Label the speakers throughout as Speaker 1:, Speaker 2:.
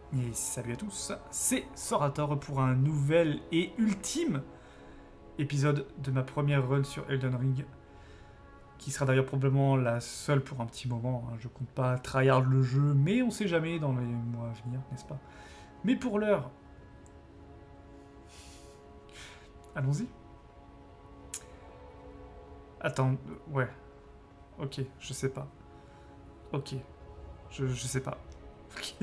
Speaker 1: Et salut à tous, c'est Sorator pour un nouvel et ultime épisode de ma première run sur Elden Ring, qui sera d'ailleurs probablement la seule pour un petit moment. Je compte pas tryhard le jeu, mais on sait jamais dans les mois à venir, n'est-ce pas? Mais pour l'heure, allons-y. Attends, ouais, ok, je sais pas. Ok, je sais pas. Ok.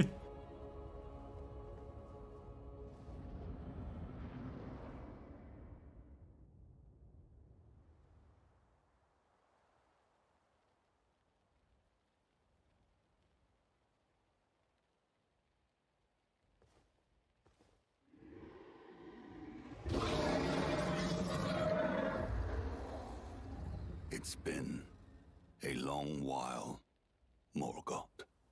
Speaker 2: It's been a long while, Morgoth.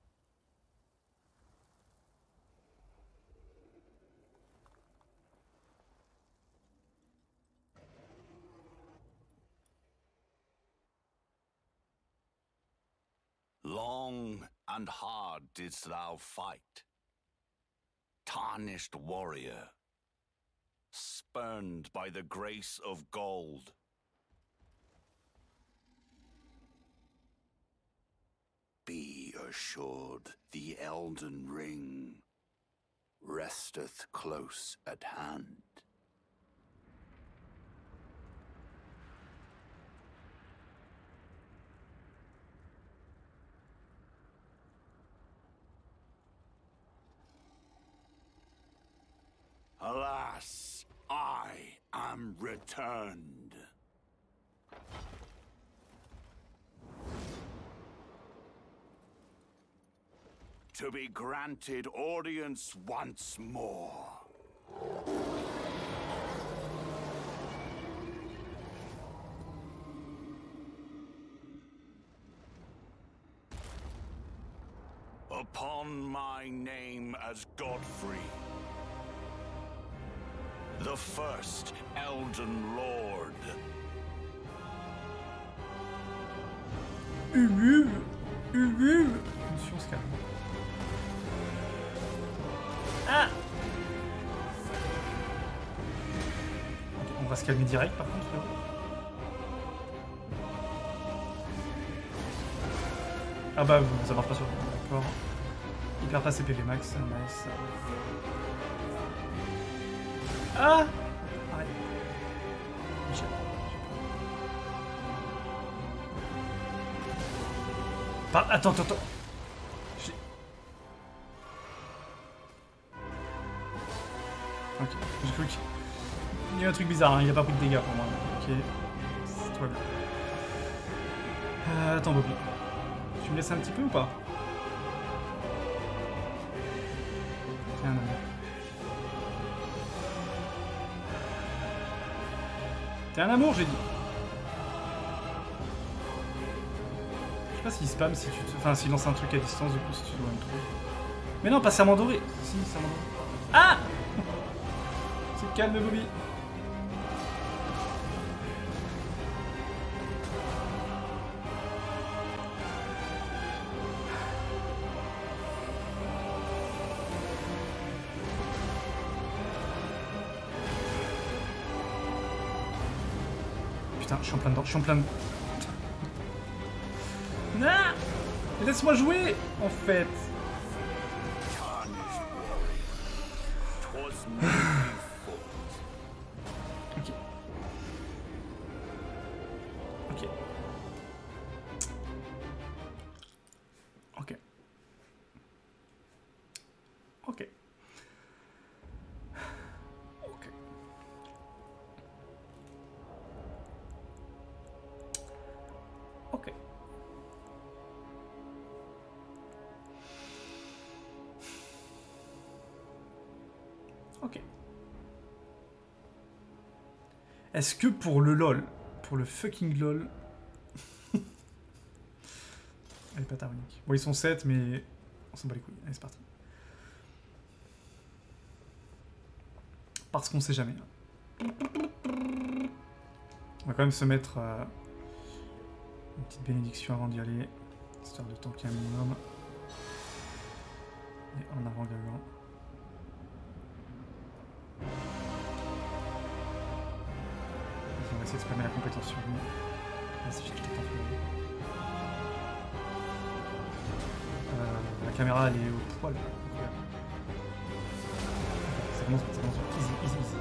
Speaker 2: Long and hard didst thou fight, tarnished warrior, spurned by the grace of gold. Be assured the Elden Ring resteth close at hand. Alas, I am returned. To be granted audience once more. Upon my name as Godfrey, the first Elden Lord.
Speaker 1: Attention, on se calme. Ah! Ok, on va se calmer direct par contre, frérot. Ah bah ça marche pas sur le d'accord. Il perd pas ses PV max, nice. Ah! Arrête. Michel. Attends. Ok, j'ai cru qu'il y a un truc bizarre, hein. Il a pas pris de dégâts pour moi. Ok, c'est tout va bien. Attends Bobby, tu me laisses un petit peu ou pas? Tiens, un amour. T'es un amour, j'ai dit. Je sais pas s'il spam si tu te... Enfin, s'il lance un truc à distance, du coup, si tu dois me trouver. Mais non, pas serment doré. Si, serment doré. Ah! C'est calme, Bobby. Putain, je suis en plein dedans, Non! Laisse-moi jouer, en fait. Ok. Ok. Ok. Ok. Ok. Ok. Ok. Est-ce que pour le LOL, pour le fucking LOL... Allez, pas taronique. Bon, ils sont 7, mais on s'en bat les couilles. Allez, c'est parti. Parce qu'on sait jamais. On va quand même se mettre une petite bénédiction avant d'y aller, histoire de tanker un minimum. Et en avant Gagan. essayer de spammer la compétence sur lui. Vas-y, je t'attends. La caméra elle est au poil. Ça commence. Easy, easy, easy.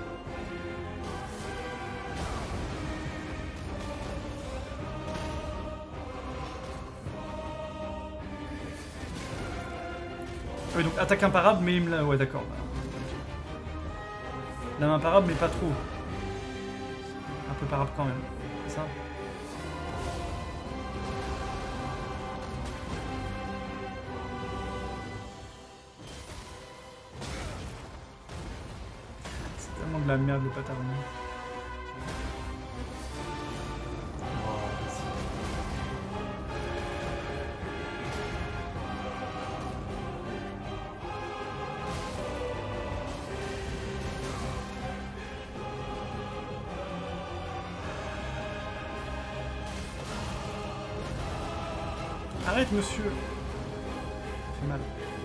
Speaker 1: Oui, donc attaque imparable, mais il me l'a. Ouais, d'accord. La main imparable, mais pas trop. Un peu parable quand même. C'est ça? C'est tellement de la merde le Pataronie. Arrête, monsieur! Ça fait mal.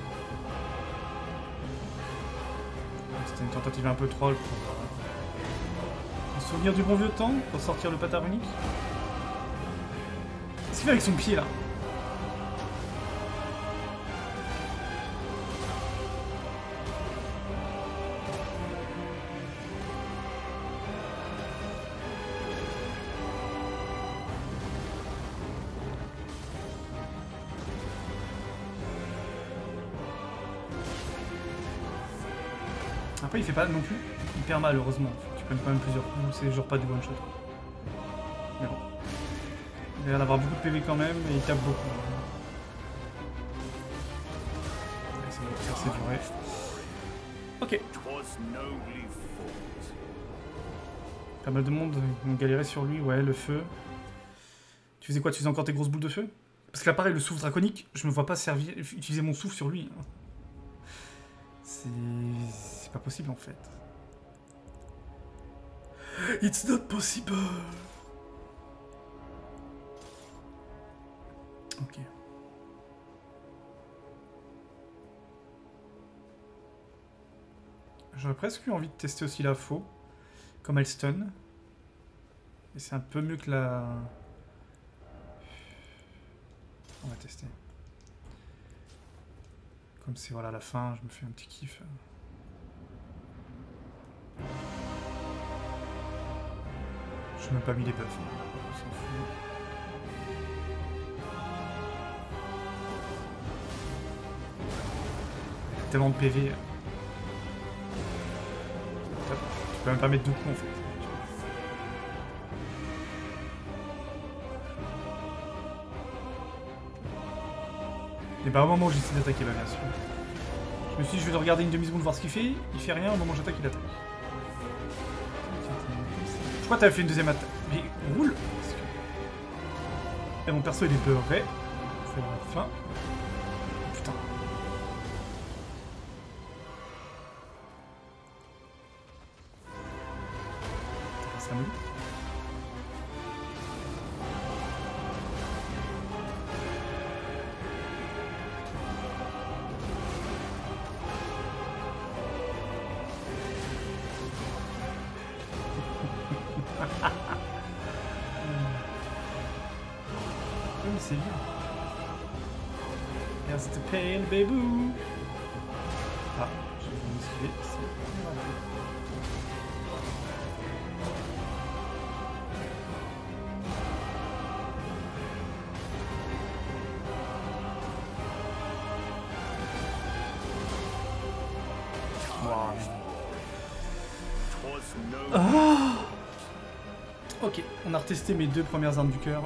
Speaker 1: C'était une tentative un peu troll pour se souvenir du bon vieux temps, pour sortir le patard unique. Qu'est-ce qu'il fait avec son pied là? Après il fait pas non plus hyper mal heureusement, tu prennes quand même plusieurs coups, c'est genre pas du one shot. Mais bon. Il a l'air d'avoir beaucoup de PV quand même et il tape beaucoup. C'est bon, ça c'est duré. Ok. Pas mal de monde ont galéré sur lui, ouais, le feu. Tu faisais quoi? Tu faisais encore tes grosses boules de feu? Parce que là pareil, le souffle draconique, je me vois pas servir, utiliser mon souffle sur lui. C'est pas possible en fait. It's not possible. Ok. J'aurais presque eu envie de tester aussi la faux, comme elle stun. Et c'est un peu mieux que la... On va tester. Comme c'est voilà la fin, je me fais un petit kiff. Je n'ai même pas mis les buffs, on s'en fout. Tellement de PV. Tu peux même pas mettre deux coups en fait. Et bah au moment où j'essaie d'attaquer, bah bien sûr. Je me suis dit, je vais le regarder une demi-seconde, voir ce qu'il fait. Il fait rien, au moment où j'attaque, il attaque. Je crois que t'avais fait une deuxième attaque. Mais roule. Et mon perso il est beurré. C'est la fin. Putain. Ça me... c'est bien. Here's the pain, baby. Ah, je vais vous esquiver. Wow. Ah. Ok, on a retesté mes deux premières armes du cœur.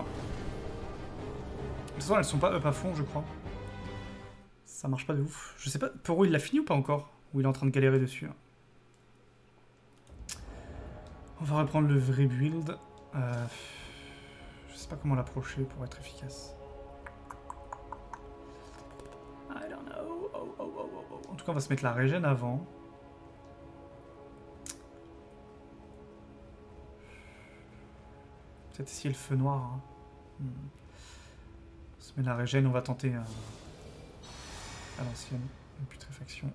Speaker 1: De toute façon, elles sont pas up à fond, je crois. Ça marche pas de ouf. Je sais pas, Poro il l'a fini ou pas encore? Ou il est en train de galérer dessus? On va reprendre le vrai build. Je sais pas comment l'approcher pour être efficace. I don't know. En tout cas, on va se mettre la régène avant. Peut-être essayer le feu noir. Hein. On se met la régène, on va tenter à l'ancienne, une putréfaction.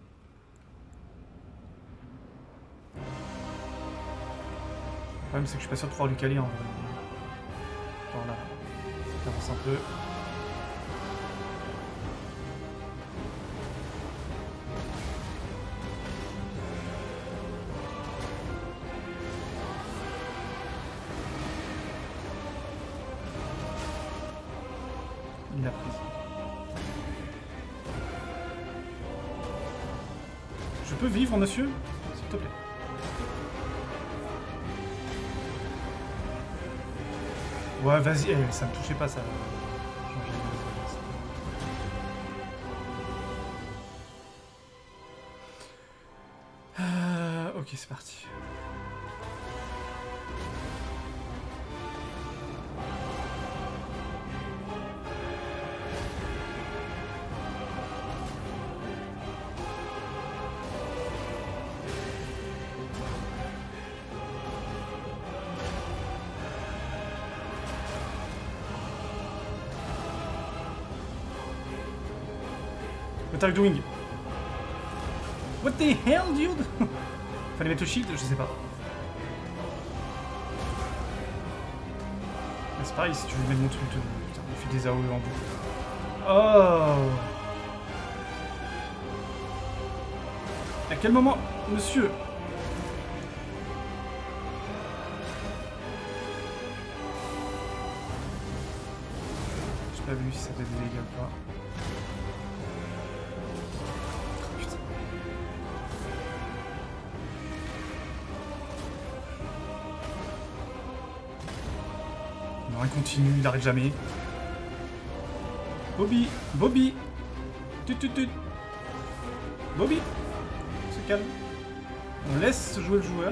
Speaker 1: problème, c'est que je suis pas sûr de pouvoir lui caler en vrai. Attends, là. J'avance un peu. Il l'a prise. Je peux vivre, monsieur? S'il te plaît. Ouais, vas-y, ça me touchait pas, ça. Ok, c'est parti. What are you doing? What the hell, dude? Fallait mettre le shield, je sais pas. Mais c'est pareil, si tu veux mettre mon truc, putain, il fait des AOE en boucle. Oh! À quel moment, monsieur? J'ai pas vu si ça faisait des dégâts ou pas. Il continue, il n'arrête jamais. Bobby, Bobby, tut. Bobby, se calme. On laisse jouer le joueur.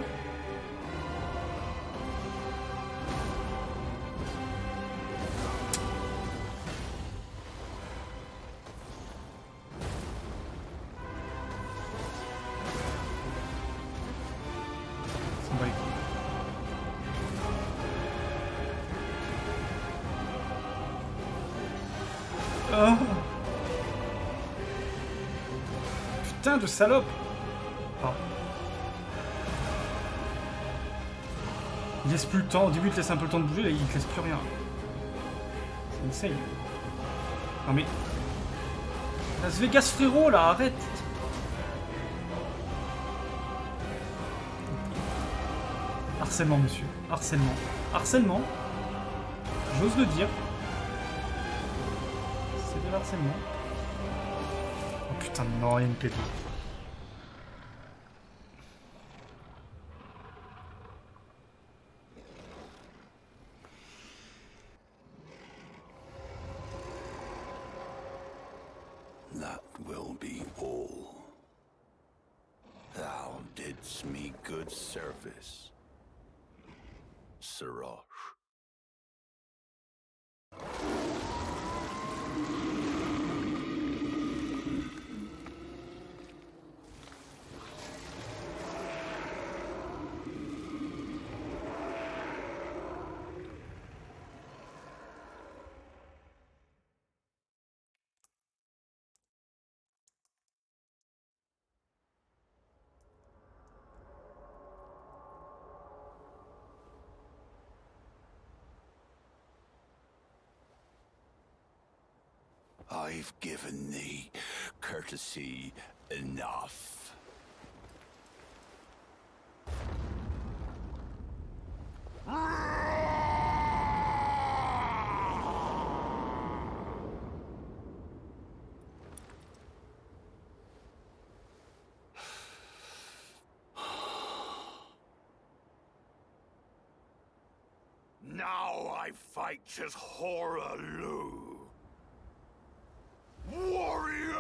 Speaker 1: Oh. Putain de salope. Oh. Il laisse plus le temps. Au début, il te laisse un peu le temps de bouger, là, il te laisse plus rien. C'est insane. Non mais... Las Vegas, frérot, là, arrête. Harcèlement, monsieur. Harcèlement. Harcèlement. J'ose le dire. C'est de l'harcèlement. Oh putain, non, il y a une pédale.
Speaker 2: That will be all. Thou didst me good service, Sirosh. I've given thee courtesy enough. Now I fight as Horalu. Warrior!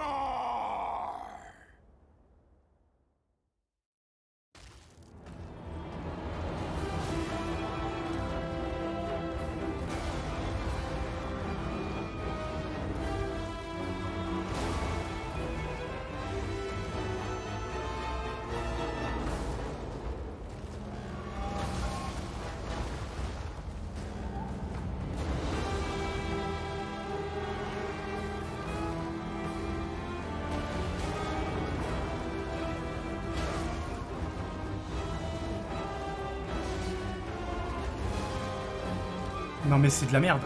Speaker 1: Non mais c'est de la merde.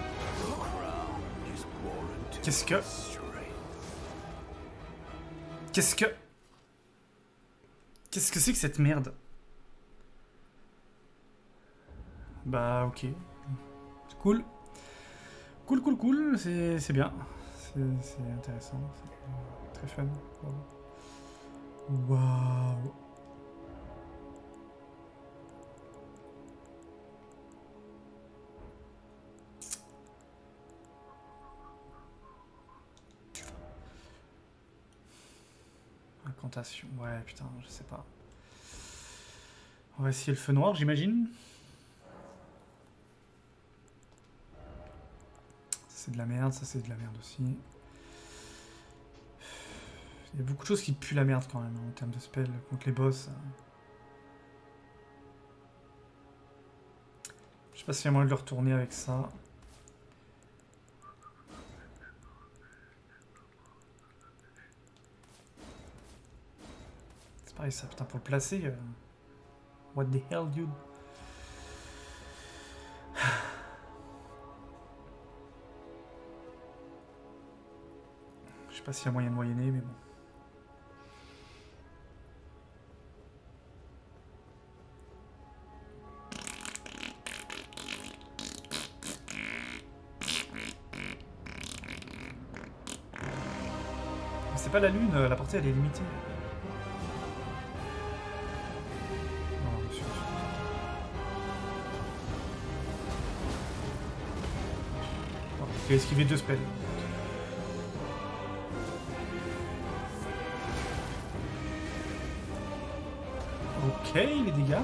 Speaker 1: Qu'est-ce que... Qu'est-ce que... Qu'est-ce que c'est que cette merde? Bah ok. C'est cool. Cool, cool, cool. C'est bien. C'est intéressant. C'est très fun. Waouh. Incantation. Ouais, putain, je sais pas. On va essayer le feu noir, j'imagine. C'est de la merde, ça c'est de la merde aussi. Il y a beaucoup de choses qui puent la merde quand même, hein, en termes de spell contre les boss. Je sais pas s'il y a moyen de le retourner avec ça. C'est pareil ça, putain, pour le placer. What the hell, dude? Je sais pas s'il y a moyen de moyenner, mais bon. C'est pas la lune, la portée elle est limitée. Non, monsieur. Oh, il a esquivé 2 spells. Ok, les dégâts.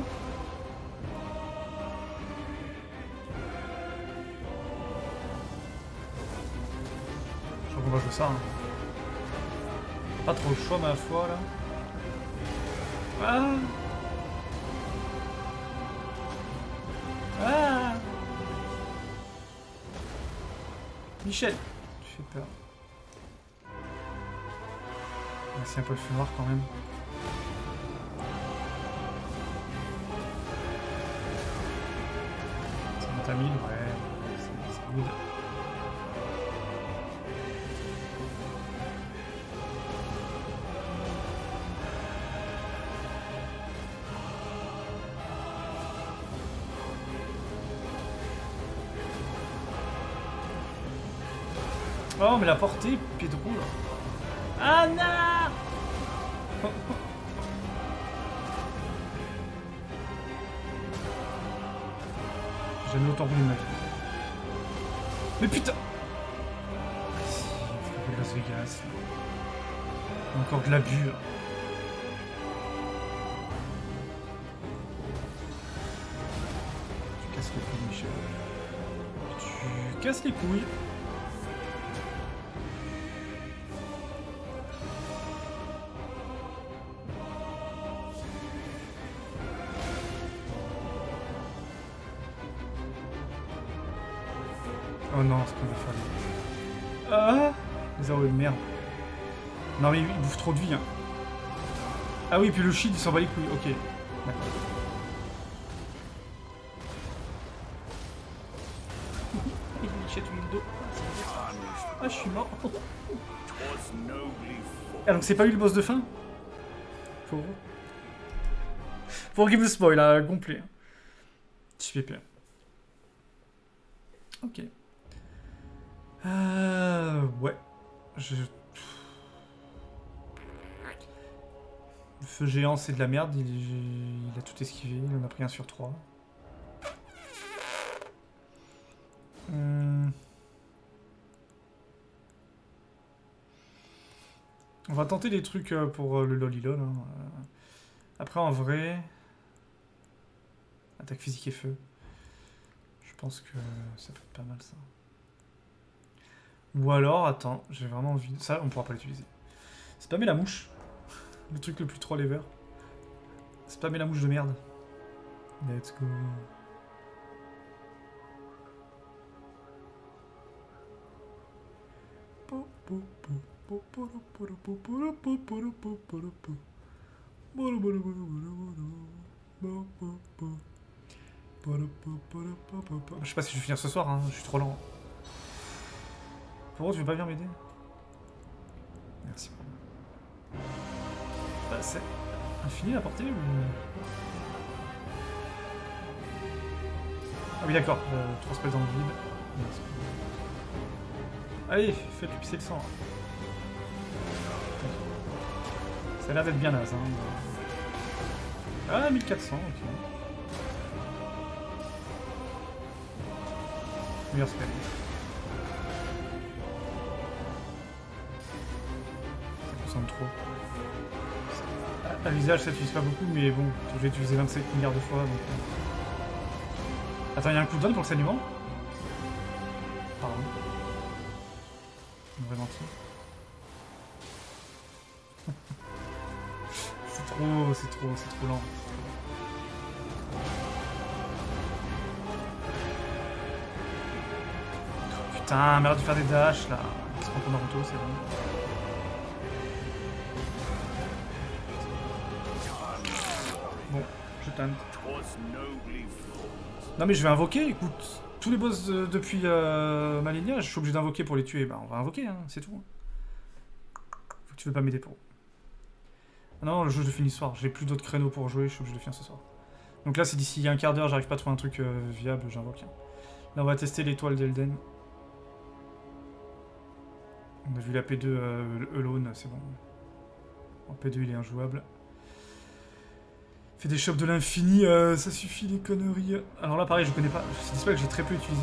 Speaker 1: Je crois qu'on va jouer ça. Hein. Pas trop le choix ma foi là. Ah, ah. Michel, tu fais peur. On va essayer un peu le feu noir quand même. Ça monte à 1000, ouais, c'est good. Oh, mais la portée, pied de roue là. Ah non. J'ai jamais autant roulé de ma vie. Mais putain. Si, Las Vegas. Encore de l'abus là. Tu casses les couilles, Michel. Tu casses les couilles. Oh non, c'est qu'on va faire. Ah, les arrows de merde. Non mais il bouffe trop de vie. Hein. Ah oui, puis le shield il s'en bat les couilles. Ok, d'accord. Il jette le dos. Ah, je suis mort. Ah, donc c'est pas eu le boss de fin? Pour give the spoil, là, complet. JPP. Ok. Ouais. Le feu géant, c'est de la merde. Il a tout esquivé. Il en a pris 1 sur 3. On va tenter des trucs pour le lolilol. Hein. Après, en vrai... Attaque physique et feu. Je pense que ça peut être pas mal, ça. Ou alors, attends, j'ai vraiment envie... Ça, on pourra pas l'utiliser. Spammer la mouche. Le truc le plus troll ever. Spammer la mouche de merde. Let's go. Je sais pas si je vais finir ce soir, hein. Je suis trop lent. Pour tu veux pas venir m'aider? Merci. Bah, c'est infini la portée ou... Ah oui d'accord, 3 spells dans le vide. Merci. Allez, faites-lui pisser le sang. Ça a l'air d'être bien naze. Hein. Ah, 1400, ok. Meilleur spell. Ça consomme trop. À visage, ça n'utilise pas beaucoup, mais bon, je vais utiliser 27 milliards de fois. Donc... Attends, il y a un cooldown pour le saignement? Pardon. On devrait mentir. C'est trop lent. Putain, merde de faire des dashs là. On se prend pour Naruto, c'est bon. Bon, je tente. Non mais je vais invoquer, écoute. Tous les boss depuis Malenia, je suis obligé d'invoquer pour les tuer. Bah on va invoquer, hein, c'est tout. Faut que tu veux pas m'aider pour. Ah non, le jeu je le finis ce soir. J'ai plus d'autres créneaux pour jouer, je suis obligé de le finir ce soir. Donc là, c'est d'ici un quart d'heure, j'arrive pas à trouver un truc viable, j'invoque. Là, on va tester l'étoile d'Elden. On a vu la P2 alone, c'est bon. En P2, il est injouable. Fait des shops de l'infini, ça suffit les conneries. Alors là, pareil, je connais pas. C'est des spells que j'ai très peu utilisé.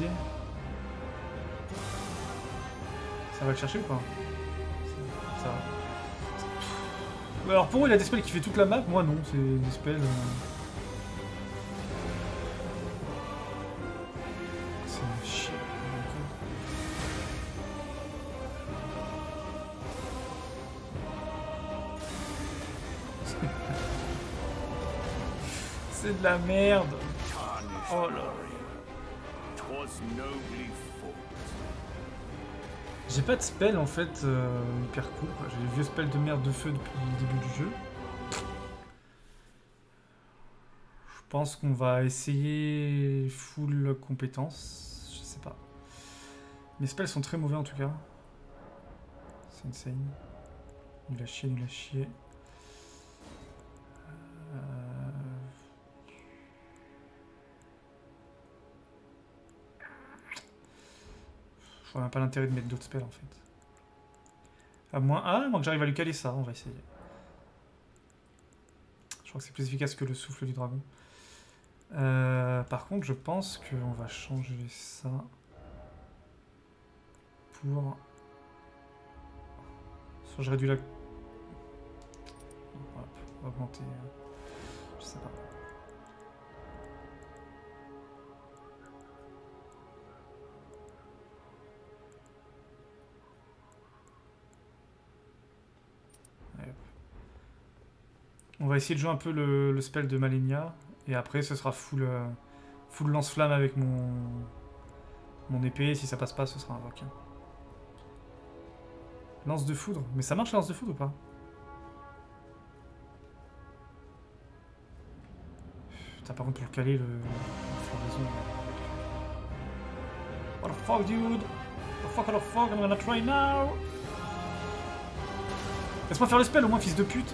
Speaker 1: Ça va le chercher ou pas? Ça va. Alors pour eux, il a des spells qui fait toute la map, moi non, c'est des spells... C'est chier. C'est de la merde. Oh là. J'ai pas de spell en fait hyper cool quoi. J'ai des vieux spells de merde de feu depuis le début du jeu. Je pense qu'on va essayer full compétence. Je sais pas. Mes spells sont très mauvais en tout cas. C'est insane. Nul à chier, nul à chier. Je vois même pas l'intérêt de mettre d'autres spells en fait. À moins que j'arrive à lui caler ça, on va essayer. Je crois que c'est plus efficace que le souffle du dragon. Par contre, je pense qu'on va changer ça pour... Soit je réduis la... Voilà, on va augmenter... Je sais pas. On va essayer de jouer un peu le spell de Malenia. Et après, ce sera full lance-flamme avec mon épée. Si ça passe pas, ce sera un rock. Lance de foudre. Mais ça marche, lance de foudre ou pas? Putain, par contre, pour le caler, le floraison... What the fuck, dude? What the fuck, I'm gonna try now! Laisse-moi faire le spell, au moins, fils de pute!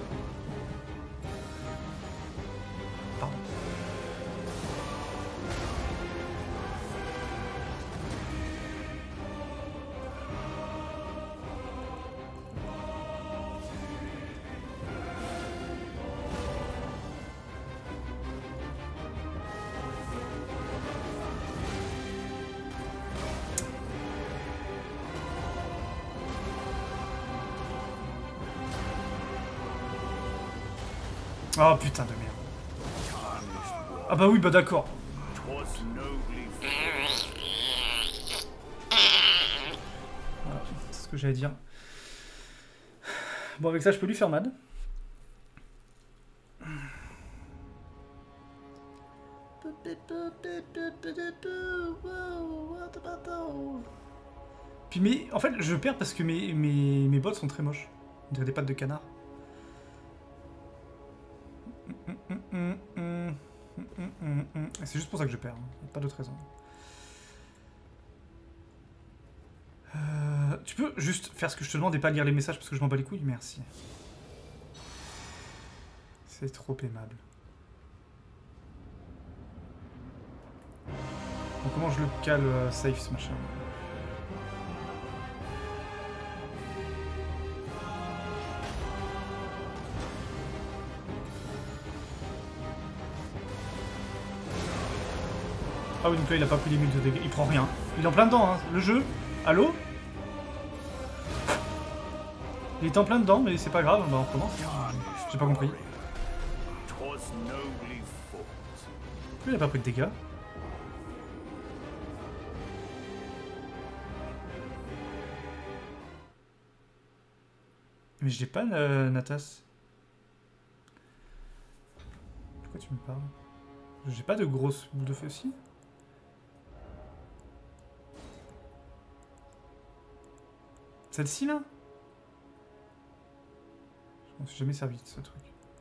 Speaker 1: Oh putain de merde. Ah bah oui, bah d'accord. Voilà, c'est ce que j'allais dire. Bon, avec ça, je peux lui faire mal. Puis mais, en fait, je perds parce que mes bots sont très moches. On dirait des pattes de canard. C'est juste pour ça que je perds, hein. Pas d'autre raison. Tu peux juste faire ce que je te demande et pas lire les messages parce que je m'en bats les couilles? Merci. C'est trop aimable. Donc comment je le cale safe ce machin? Ah oui, donc là il a pas pris les 1000 de dégâts, il prend rien. Il est en plein dedans, hein. Le jeu. Allô? Il est en plein dedans, mais c'est pas grave, bah on recommence. J'ai pas compris. Pourquoi il a pas pris de dégâts? Mais j'ai pas Natas. Pourquoi tu me parles? J'ai pas de grosses boules de feu aussi? Celle-ci là? Je m'en suis jamais servi de ce truc.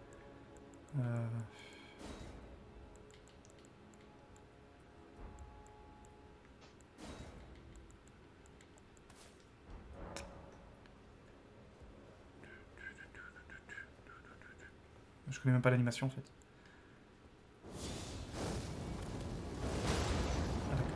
Speaker 1: Je connais même pas l'animation en fait. Ah, d'accord.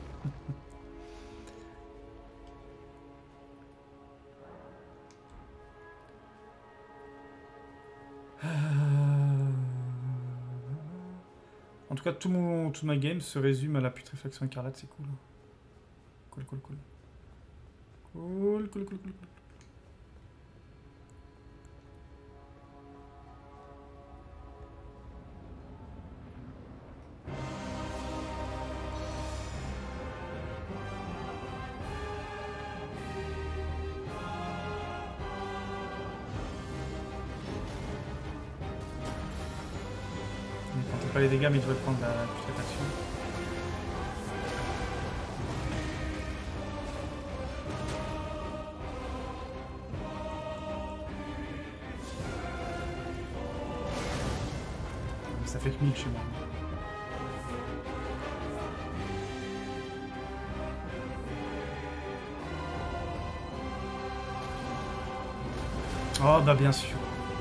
Speaker 1: En tout cas, tout ma game se résume à la putréfaction écarlate, c'est cool. Cool, cool, cool. Cool, cool, cool, cool, cool. Pas les dégâts, mais il devrait prendre la putréfaction. Ça fait que 1000 chez moi. Oh bah bien sûr.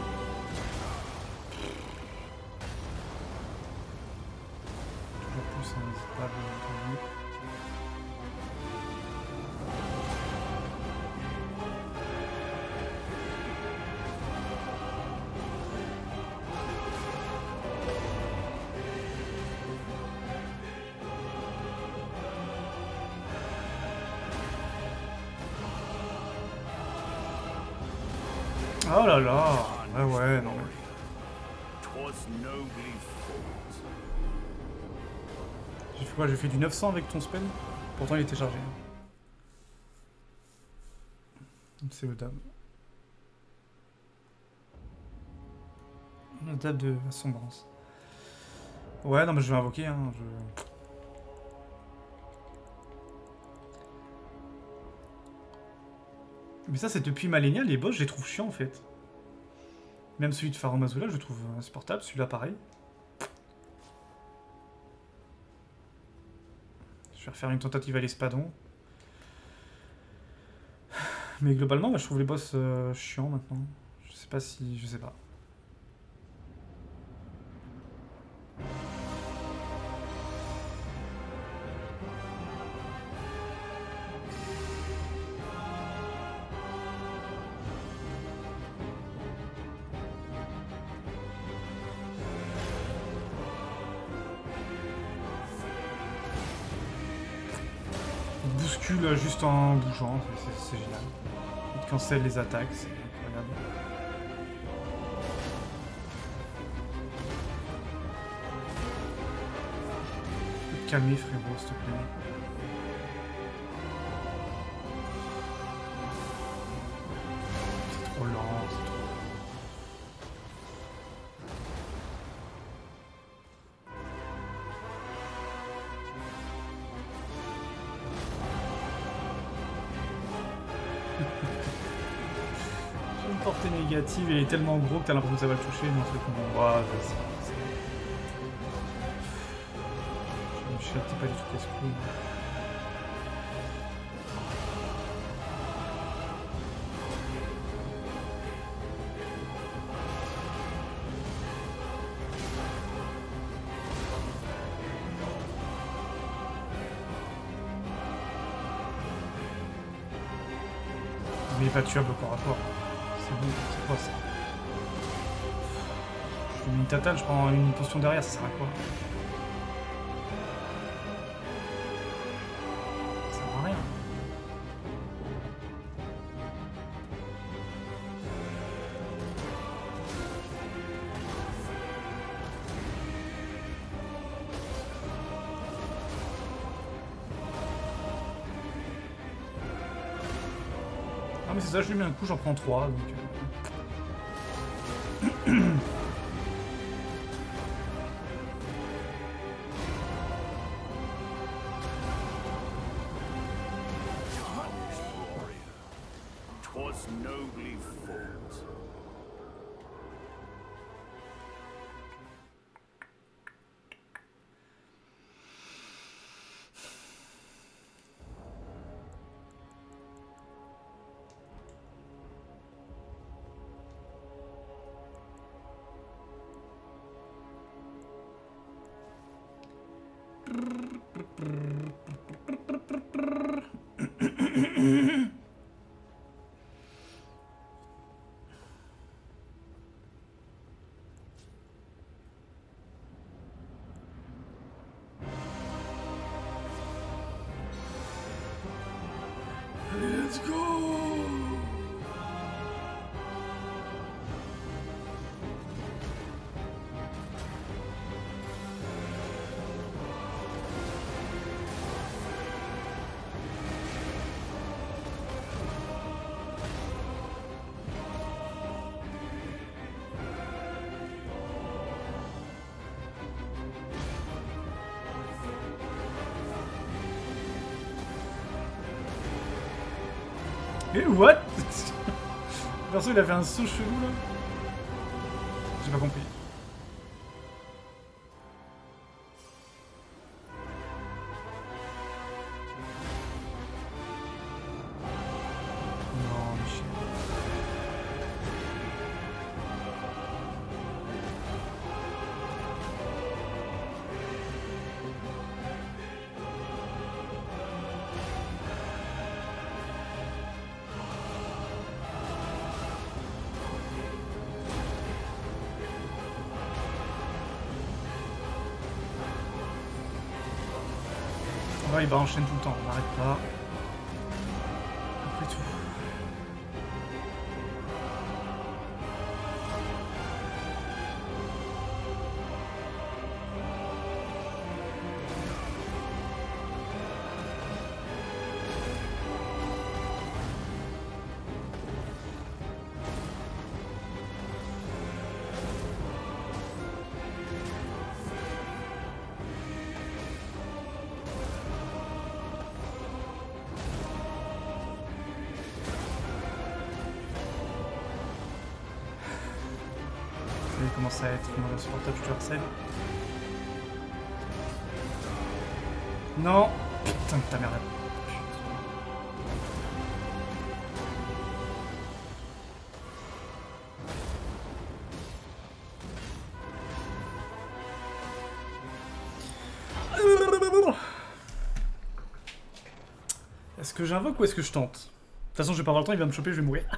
Speaker 1: Oh là là. Ouais, non mais... J'ai fait quoi? J'ai fait du 900 avec ton spell? Pourtant il était chargé. C'est le dab. Le dab de sombrance. Ouais, non mais je vais invoquer, hein. Mais ça, c'est depuis Malenia, les boss, je les trouve chiants en fait. Même celui de Pharaon Mazula, je le trouve insupportable. Celui-là, pareil. Je vais refaire une tentative à l'espadon. Mais globalement, bah, je trouve les boss chiants maintenant. Je sais pas si... Je sais pas. Juste en bougeant, c'est génial. Il te cancelle les attaques, c'est incroyable. Tu peux te calmer frérot, s'il te plaît. C'est trop lent, c'est trop... Portée négative, il est tellement gros que t'as l'impression que ça va le toucher, mais en fait, bon, vas-y. t'es pas du tout casse-couille. Mais il est pas tuable au corps à corps. C'est bon, c'est quoi ça? Je lui mets une tatane, je prends une potion derrière, ça sert à quoi? Ça sert à rien. Ah mais c'est ça, je lui mets un coup, j'en prends 3, donc...
Speaker 2: Twas nobly fought. Let's go!
Speaker 1: Et what? Perso il a fait un saut chelou là. J'ai pas compris. Non, Michel. Ouais, il va enchaîner tout le temps, on n'arrête pas. Après tout. Il commence à être moins insupportable, je te harcèle. Non! Putain de ta merde. Est-ce que j'invoque ou est-ce que je tente? De toute façon, je vais pas avoir le temps, il va me choper, je vais mourir.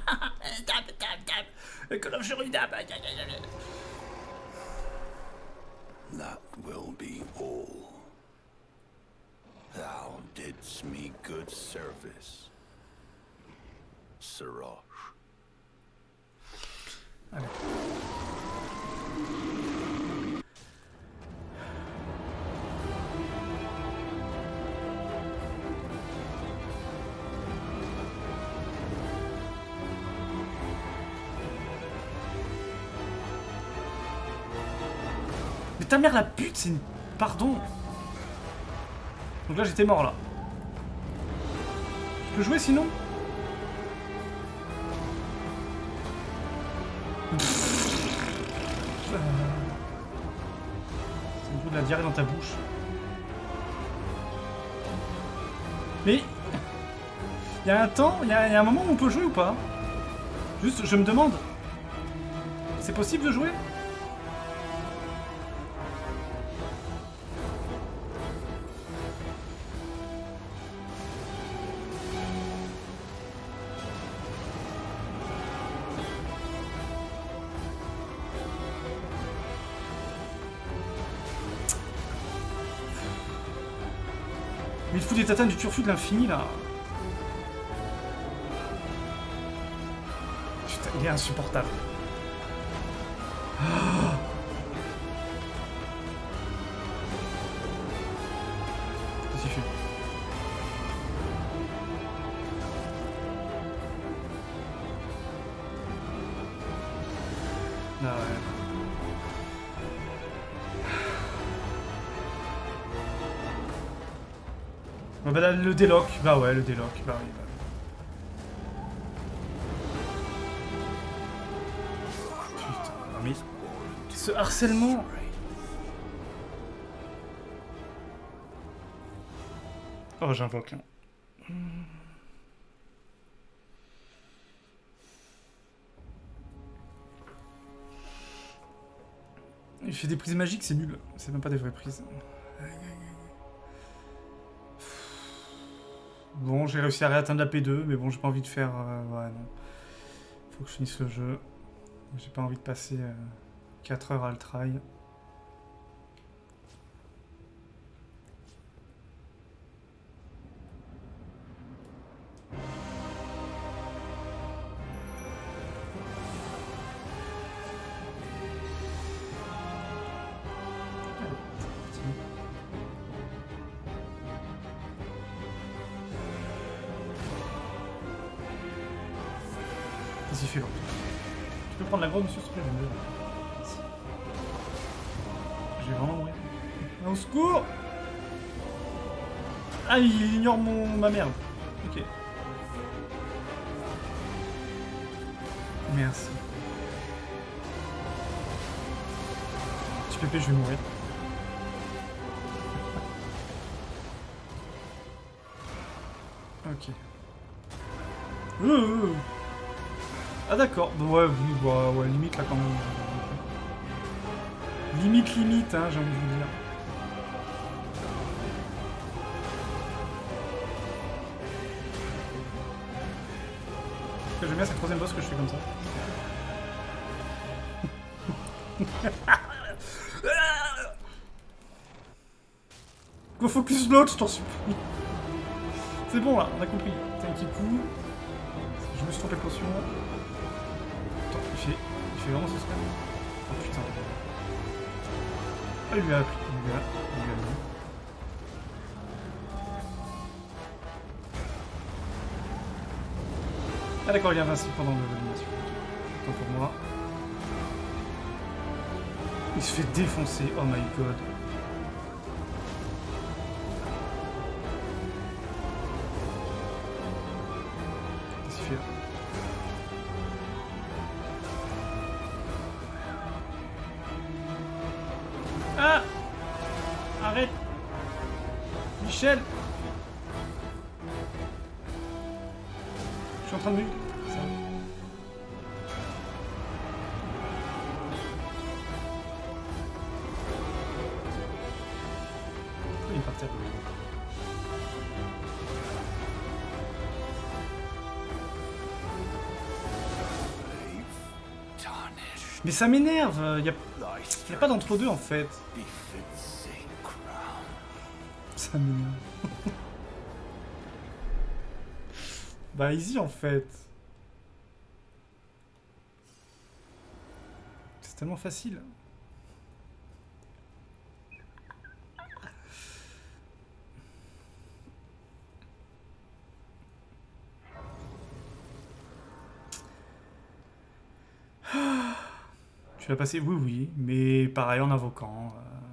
Speaker 2: That will be all. Thou didst me good service, Sirosh.
Speaker 1: Allez. Mais ta mère la pute, c'est une... Pardon. Donc là j'étais mort là. Je peux jouer sinon? C'est le goût de la diarrhée dans ta bouche. Mais... Il y a un temps, il y a un moment où on peut jouer ou pas? Juste, je me demande. C'est possible de jouer? Mais il fout des tatanes du turfu de l'infini là. Putain, il est insupportable. Ça suffit. Ah ouais. Bah là, le déloc. Bah ouais, le déloc. Bah oui. Putain, mais... Ce harcèlement... Oh, j'invoque. Hein. Il fait des prises magiques, c'est nul. C'est même pas des vraies prises. Bon, j'ai réussi à réatteindre la P2, mais bon, j'ai pas envie de faire... ouais, non. Faut que je finisse le jeu. J'ai pas envie de passer 4 heures à le try. Vas-y, fais-le. Tu peux prendre la grotte, monsieur, s'il te plaît? Je vais vraiment mourir. Au secours! Ah, il ignore ma merde. Ok. Merci. Petit pépé, je vais mourir. Ok. Ah d'accord, ouais, ouais, limite là quand même. Limite, hein, j'ai envie de vous dire. J'aime bien cette troisième boss que je fais comme ça. Go focus l'autre, je t'en supplie. C'est bon là, on a compris. T'as un petit coup. Je me suis trompé de potion. Attends, il fait vraiment ce spell. Oh putain. Ah, il lui a appris. Il lui a mis. Ah d'accord, il est invincible pendant l'animation. Attends pour moi. Il se fait défoncer, oh my god. Qu'est-ce qu'il fait? Ah! Arrête! Michel! Je suis en train de me... Ça. Il est par terre. Mais ça m'énerve! Y a pas d'entre-deux en fait. Ça m'énerve. Bah easy en fait. C'est tellement facile. Tu l'as passé? Oui, oui, mais pareil en invoquant.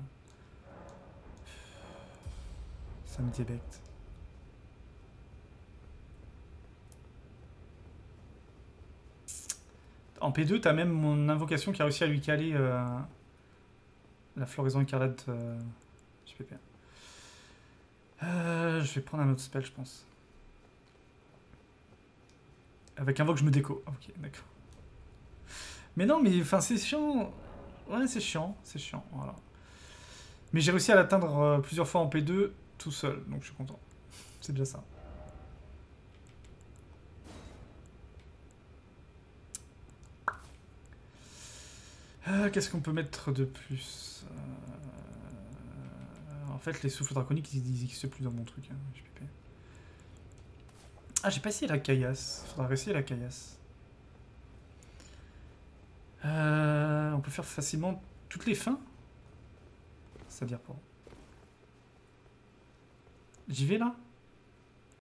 Speaker 1: Ça me débecte. En P2, t'as même mon invocation qui a réussi à lui caler la floraison écarlate JPP. Je vais prendre un autre spell, je pense. Avec Invoque, je me déco. Ok, d'accord. Mais non, mais enfin, c'est chiant. Ouais, c'est chiant, voilà. Mais j'ai réussi à l'atteindre plusieurs fois en P2 tout seul, donc je suis content. C'est déjà ça. Qu'est-ce qu'on peut mettre de plus En fait, les souffles draconiques, ils n'existent plus dans mon truc. Hein, JPP. Ah, j'ai pas essayé la caillasse. Faudra réessayer la caillasse. On peut faire facilement toutes les fins. C'est-à-dire pour... J'y vais là?